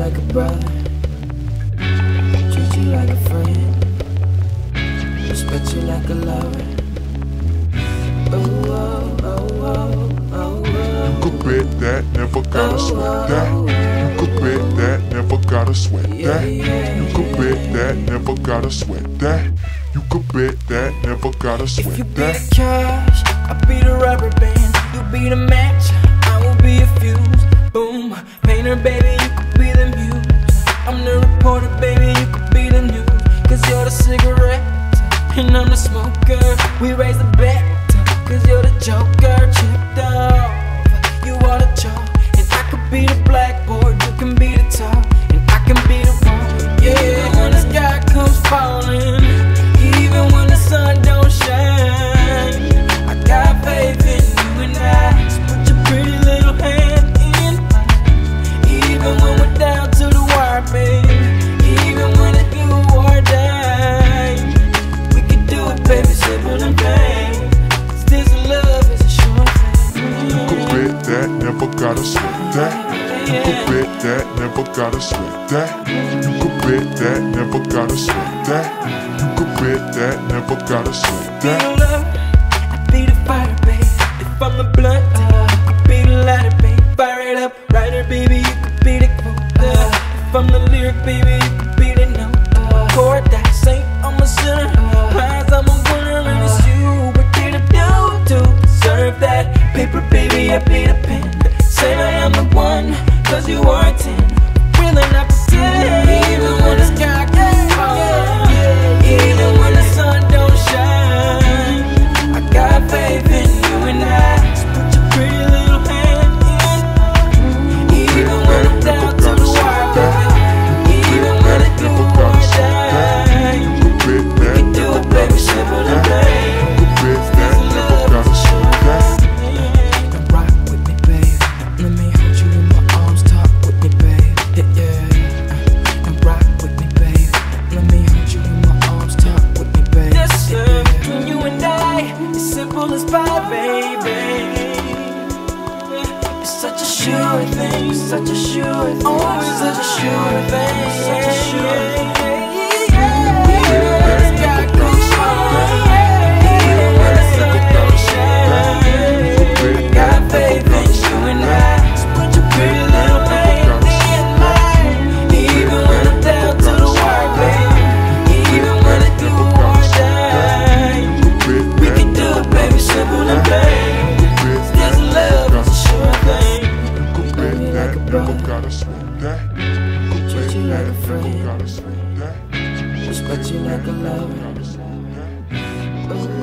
like a brother, treat you like a friend, respect you like a lover. Oh, oh, oh, oh, oh, oh. You could bet that, never gotta sweat that. You could bet that, never gotta sweat that. You could bet that, never gotta sweat that. You could bet that, never gotta If you sweat be that. the cash, I'll be the rubber band. You be the match, I will be a fuse. Boom, painter baby, you could be the muse. I'm the reporter baby, you could be the news. Cause you're the cigarette, and I'm the smoker. We raise the bet, cause you're the joker. Chipped off, you are the chalk. And I could be the blackboard, you can be the top. And I can be the one, yeah. When the sky comes falling, even when the sun don't shine, I got faith in you and I. So put your pretty little hand in mine. Even when we're down to the wire, baby. Even when it's do or die, we can do it, baby, simple and plain. This love is a sure thing. You could bet that, never gotta sweat that. You could bet that, never gotta sweat that. You could bet that, never gotta sweat that. You could bet that, never gotta sweat Be that. the love, I be the fire, baby. If I'm the blunt, you could be the lighter, baby. Fire it up, writer, baby, you could be the quote. If I'm the lyric, baby, you could be the note. Chord that saint, I'm a sinner. Prize, I'm a winner, and it's you. What did I do to deserve that? Paper, baby, I be the pen. Say that I'm the one, cause you are a 10. Really not pretend. Even when the sky gets falling, even when the sun don't shine, I got faith in you and I. So put your pretty little hand in mine. Even when I'm down to the wire, baby. Even when it do or die, we can do it, baby, simple and plain. This love is a sure thing. Now rock with me, babe. Let me hold you in my arms, talk with me, babe. Yeah, yeah. Now rock with me, babe. Let me hold you in my arms, talk with me, babe. This love between you and I is simple as pie, baby. It's such a sure thing, it's such a sure thing. Oh, it's such a sure thing, such a sure thing. Even when the sky goes falling, even when the sun don't shine, I got faith in you and I. So put your pretty little hand in mine. Even when I'm down to the wire, baby. Even when it do or die, we can do it, baby, simple and plain. This love is a sure thing. You could bet that, never gotta sweat that. You could Treat you bet like a that, friend. never gotta sweat that. Respect you like a lover. Gotta sweat that. Oh,